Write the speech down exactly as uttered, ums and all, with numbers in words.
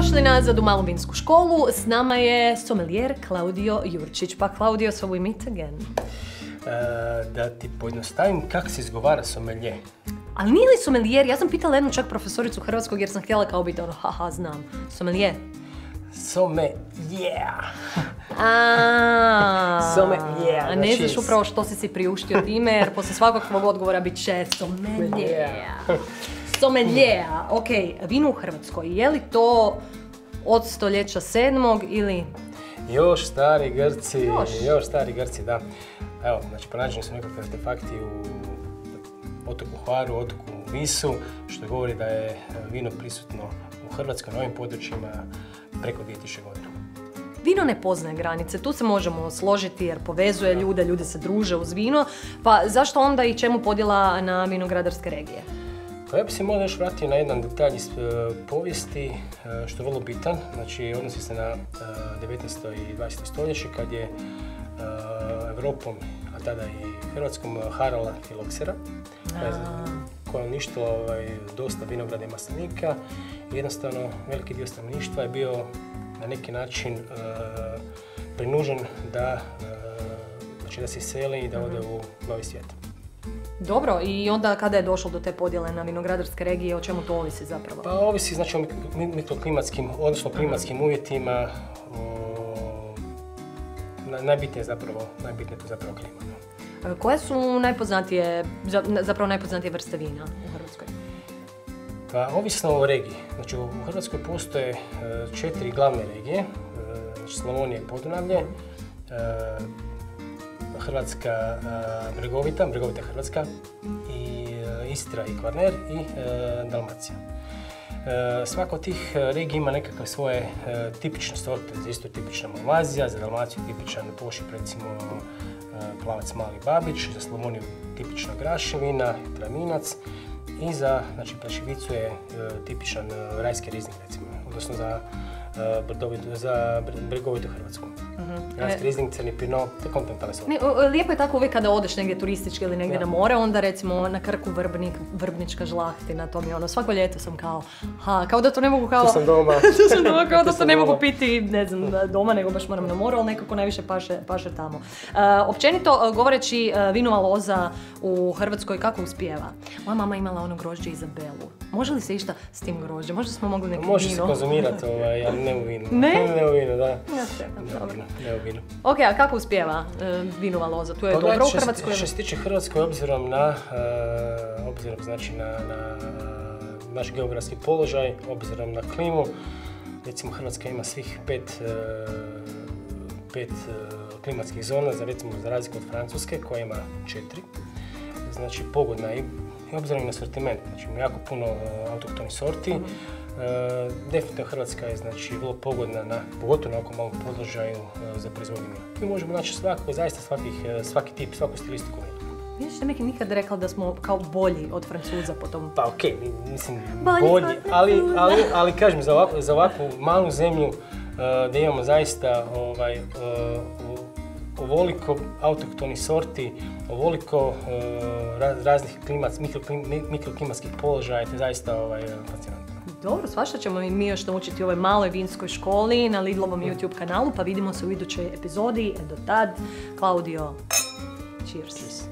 Dobrodošli nazad u Malu vinsku školu. S nama je somelijer Klaudio Jurčić. Pa Klaudio, so we meet again. Uh, da ti pojednostavim kako se izgovara somelije. Ali nije li somelijer? Ja sam pitala jednu čak profesoricu hrvatskog jer sam htjela kao biti ono, haha, znam. Somelijer. Some, yeah. Aaaa. Some, yeah. A ne znaš upravo što si si priuštio time, jer poslije svakog tvog odgovora bit će somelijer. Somelijer. Ok, vino u Hrvatskoj. Je li to od stoljeća sedmog ili... Još stari Grci, još, još stari Grci, da. Evo, znači pronađeni su nekakvi artefakti u otoku Hvaru, otoku Visu, što govori da je vino prisutno u Hrvatskoj na ovim područjima preko dvije tisuće godina. Vino ne poznaje granice, tu se možemo složiti jer povezuje ljude, ljudi se druže uz vino, pa zašto onda i čemu podjela na vinogradarske regije? Pa ja bih se možda još vratio na jedan detalj iz uh, povijesti, uh, što je vrlo bitan, znači odnosi se na uh, devetnaesto i dvadeseto stoljeće kad je uh, Evropom, a tada i Hrvatskom, uh, harala filoksera, koja je uništila ovaj, dosta vinograda i maslinika i jednostavno veliki dio stanovništva je bio na neki način uh, prinužen da, uh, znači da se iseli i da ode u novi svijet. Dobro, i onda kada je došlo do te podjele na vinogradarske regije, o čemu to ovisi zapravo? Pa ovisi znači o mikroklimatskim, odnosno klimatskim uvjetima, o, najbitnije je zapravo, najbitnije je zapravo klima. Koje su najpoznatije, zapravo najpoznatije vrste vina u Hrvatskoj? Pa ovisno o regiji. Znači u Hrvatskoj postoje četiri glavne regije, znači Slavonija i Podunavlje, Hrvatska bregovita, bregovita Hrvatska, i Istra i Kvarner i Dalmacija. Svaka od tih regija ima nekakve svoje tipične sorte. Za Istru je tipična Malvazija, za Dalmaciju tipičan Pošip, recimo Plavac Mali Babić, za Slavoniju tipična Graševina, Traminac i za znači, Praševicu je tipičan Rajski rizling, recimo, odnosno za Uh, za bregovitu Hrvatsku. Uh-huh. Rajski rizling, crni pinot, te kontinentalne sorte. Lijepo je tako uvijek kada odeš negdje turistički ili negdje ja. na more, onda recimo na Krku Vrbnik, Vrbnička žlahtina, to mi je ono, svako ljeto sam kao, ha, kao da to ne mogu kao... Tu sam doma. tu sam doma, kao da to ne mogu piti, ne znam, doma, nego baš moram na moru, ali nekako najviše paše, paše tamo. Uh, općenito, govoreći uh, vinova loza u Hrvatskoj, kako uspijeva? Moja mama imala ono grožđe Izabelu. Može li se išta s tim grožđem? Možda smo mogli neki vino? Može se konzumirati, ovaj, ali ne u vinu. Ne? Ne u vinu, da. Ja se, dobro. Ne u vinu. Ok, a kako uspijeva uh, vinova loza? Tu je dobro u Hrvatskoj? Što se tiče Hrvatskoj, obzirom na, uh, obzirom znači na, na uh, naš geografski položaj, obzirom na klimu, recimo Hrvatska ima svih pet, uh, pet uh, klimatskih zona, za, recimo za razliku od Francuske koja ima četiri. Znači pogodna i I obzirom na sortiment, znači ima jako puno uh, autohtonih sorti. Mm-hmm. Uh, definitivno Hrvatska je znači vrlo pogodna, na, pogotovo na ovako malom položaju uh, za proizvodnju vina. Mi možemo naći svako, zaista svakih, uh, svaki tip, svaku stilistiku vina. Vidiš da neki nikad rekao da smo kao bolji od Francuza po tom? Pa okej, okay, mislim bolji, bolji ali, ali, ali kažem, za ovakvu, za ovakvu malu zemlju uh, da imamo zaista ovaj, uh, ovoliko autohtonih sorti, ovoliko uh, raznih klimat, mikroklim, mikroklimatskih položaja, to je zaista ovaj, fascinantno. Dobro, svašta ćemo mi još naučiti u ovoj maloj vinskoj školi na Lidlovom YouTube kanalu, pa vidimo se u idućoj epizodi. Do tad, Klaudio, cheers! Cheers.